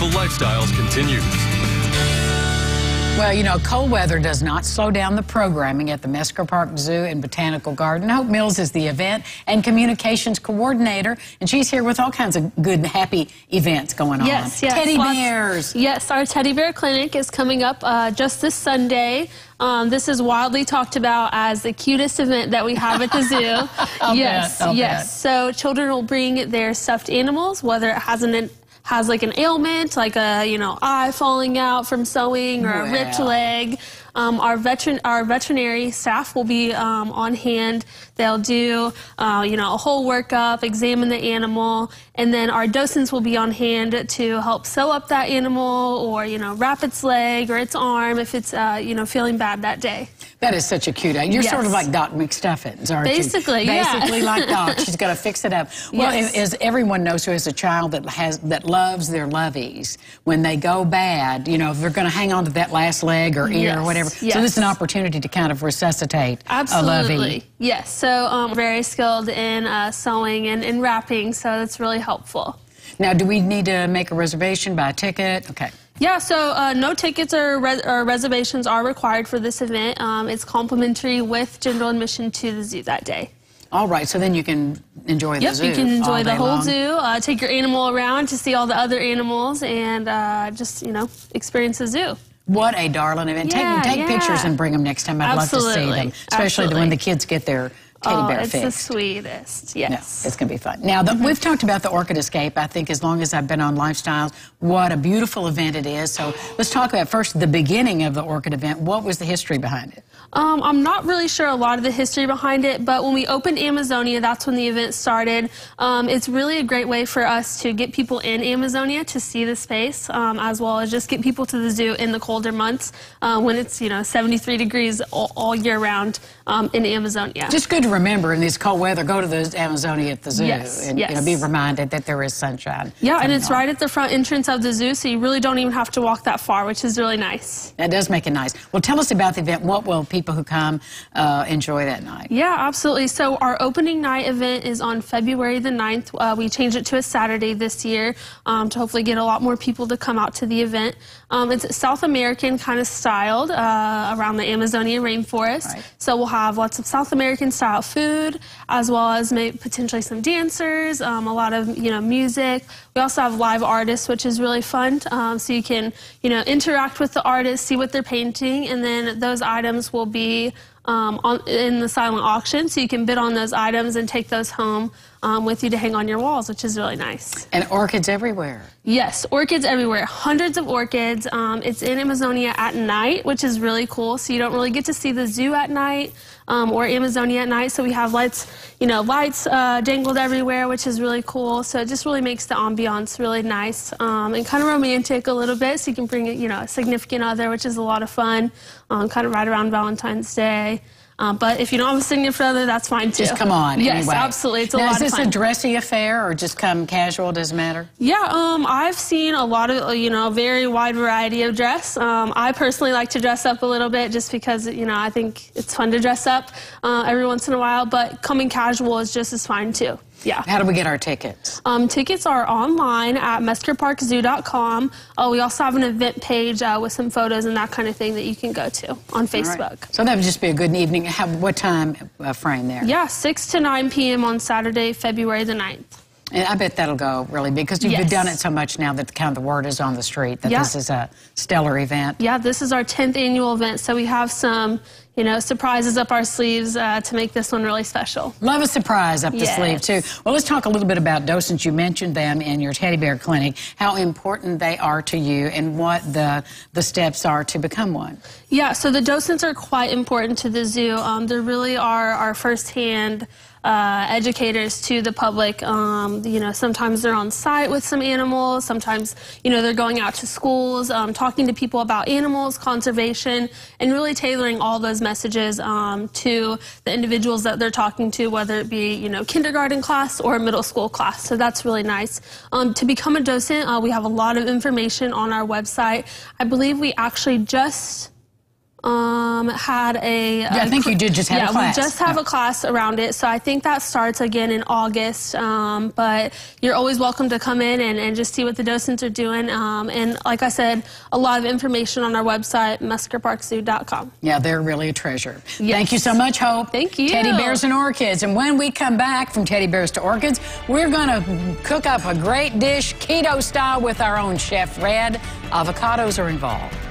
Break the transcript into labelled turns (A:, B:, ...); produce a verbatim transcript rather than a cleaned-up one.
A: Local Lifestyles continues.
B: Well, you know, cold weather does not slow down the programming at the Mesker Park Zoo and Botanical Garden. Hope Mills is the event and communications coordinator, and she's here with all kinds of good and happy events going on.
C: Yes, yes.
B: Teddy
C: Lots,
B: bears.
C: Yes, our teddy bear clinic is coming up uh, just this Sunday. Um, this is widely talked about as the cutest event that we have at the zoo.
B: I'll
C: yes,
B: bet, I'll
C: yes.
B: bet.
C: So children will bring their stuffed animals, whether it has an has like an ailment, like a you know eye falling out from sewing or
B: Wow.
C: a ripped leg. Um, our veteran, our veterinary staff will be um, on hand. They'll do, uh, you know, a whole workup, examine the animal, and then our docents will be on hand to help sew up that animal, or you know, wrap its leg or its arm if it's, uh, you know, feeling bad that day.
B: That is such a cute. You're
C: Yes.
B: sort of like Doc McStuffins, aren't
C: Basically,
B: you?
C: yeah.
B: Basically, like Doc. She's got to fix it up. Well,
C: Yes.
B: as everyone knows who has a child that has that loves their loveys, when they go bad, you know, if they're going to hang on to that last leg or ear
C: Yes.
B: or whatever.
C: Yes.
B: So this is an opportunity to kind of resuscitate
C: Absolutely.
B: a lovey.
C: Yes. So um, very skilled in uh, sewing and, and wrapping, so that's really helpful.
B: Now, do we need to make a reservation, buy a ticket? Okay.
C: Yeah, so uh, no tickets or, res or reservations are required for this event. Um, it's complimentary with general admission to the zoo that day.
B: All right, so then you can enjoy the
C: Yep,
B: zoo.
C: you can enjoy
B: all
C: the
B: day
C: whole
B: long.
C: zoo, uh, take your animal around to see all the other animals, and uh, just, you know, experience the zoo.
B: What a darling event.
C: Yeah,
B: take take
C: yeah.
B: pictures and bring them next time. I'd
C: Absolutely.
B: love to see them, especially
C: Absolutely.
B: when the kids get their teddy
C: Oh,
B: bear
C: it's
B: fixed.
C: the sweetest, yes.
B: No, it's going to be fun. Now, the, we've talked about the Orchid Escape, I think, as long as I've been on Lifestyles. What a beautiful event it is. So let's talk about first the beginning of the Orchid event. What was the history behind it?
C: Um, I'm not really sure a lot of the history behind it, but when we opened Amazonia, that's when the event started. Um, it's really a great way for us to get people in Amazonia to see the space, um, as well as just get people to the zoo in the colder months uh, when it's, you know, seventy-three degrees all, all year round um, in Amazonia.
B: Just good to remember in this cold weather, go to the Amazonia at the zoo
C: Yes,
B: and
C: yes.
B: You know, be reminded that there is sunshine.
C: Yeah, and
B: coming
C: it's
B: on.
C: right at the front entrance of the zoo, so you really don't even have to walk that far, which is really nice.
B: That does make it nice. Well, tell us about the event. What will people who come uh, enjoy that night?
C: Yeah, absolutely. So our opening night event is on February the ninth. Uh, we changed it to a Saturday this year um, to hopefully get a lot more people to come out to the event. Um, it's South American kind of styled uh, around the Amazonia rainforest.
B: Right.
C: So we'll have lots of South American style food, as well as maybe potentially some dancers, um, a lot of, you know, music. We also have live artists, which is really fun. Um, so you can, you know, interact with the artists, see what they're painting, and then those items will be um, on, in the silent auction. So you can bid on those items and take those home um, with you to hang on your walls, which is really nice.
B: And orchids everywhere.
C: Yes, orchids everywhere. Hundreds of orchids. Um, it's in Amazonia at night, which is really cool. So you don't really get to see the zoo at night um, or Amazonia at night. So we have lights, you know, lights uh, dangled everywhere, which is really cool. So it just really makes the ambiance really nice um, and kind of romantic a little bit. So you can bring, you know, a significant other, which is a lot of fun, um, kind of right around Valentine's Day. Um, but if you don't have a significant other, that's fine too.
B: Just come on.
C: Yes,
B: anyway.
C: absolutely. It's a
B: now,
C: lot
B: is this
C: of fun.
B: a dressy affair or just come casual? Doesn't matter.
C: Yeah, um, I've seen a lot of, you know, very wide variety of dress. Um, I personally like to dress up a little bit just because, you know, I think it's fun to dress up uh, every once in a while. But coming casual is just as fine too. Yeah.
B: How do we get our tickets?
C: Um, tickets are online at mesker park zoo dot com. Oh, we also have an event page uh, with some photos and that kind of thing that you can go to on Facebook.
B: Right. So that would just be a good evening. How, what time uh, frame there?
C: Yeah, six to nine p m on Saturday, February the ninth.
B: And I bet that'll go really big because you've
C: Yes.
B: done it so much now that kind of the word is on the street that
C: Yeah.
B: this is a stellar event.
C: Yeah, this is our tenth annual event, so we have some, you know, surprises up our sleeves uh, to make this one really special.
B: Love a surprise up the
C: Yes.
B: sleeve, too. Well, let's talk a little bit about docents. You mentioned them in your teddy bear clinic, how important they are to you and what the, the steps are to become one.
C: Yeah, so the docents are quite important to the zoo. Um, they really are our firsthand uh, educators to the public. Um, you know, sometimes they're on site with some animals. Sometimes, you know, they're going out to schools, um, talking to people about animals, conservation, and really tailoring all those messages um, to the individuals that they're talking to, whether it be, you know, kindergarten class or middle school class. So that's really nice. Um, to become a docent, uh, we have a lot of information on our website. I believe we actually just um, had a...
B: Yeah, I think you did just have
C: yeah,
B: a class.
C: we just have
B: oh.
C: a class around it, so I think that starts again in August, um, but you're always welcome to come in and, and just see what the docents are doing, um, and like I said, a lot of information on our website, mesker park zoo dot com.
B: Yeah, they're really a treasure.
C: Yes.
B: Thank you so much, Hope.
C: Thank you.
B: Teddy Bears and Orchids, and when we come back from Teddy Bears to Orchids, we're going to cook up a great dish, keto style, with our own Chef Red. Avocados are involved.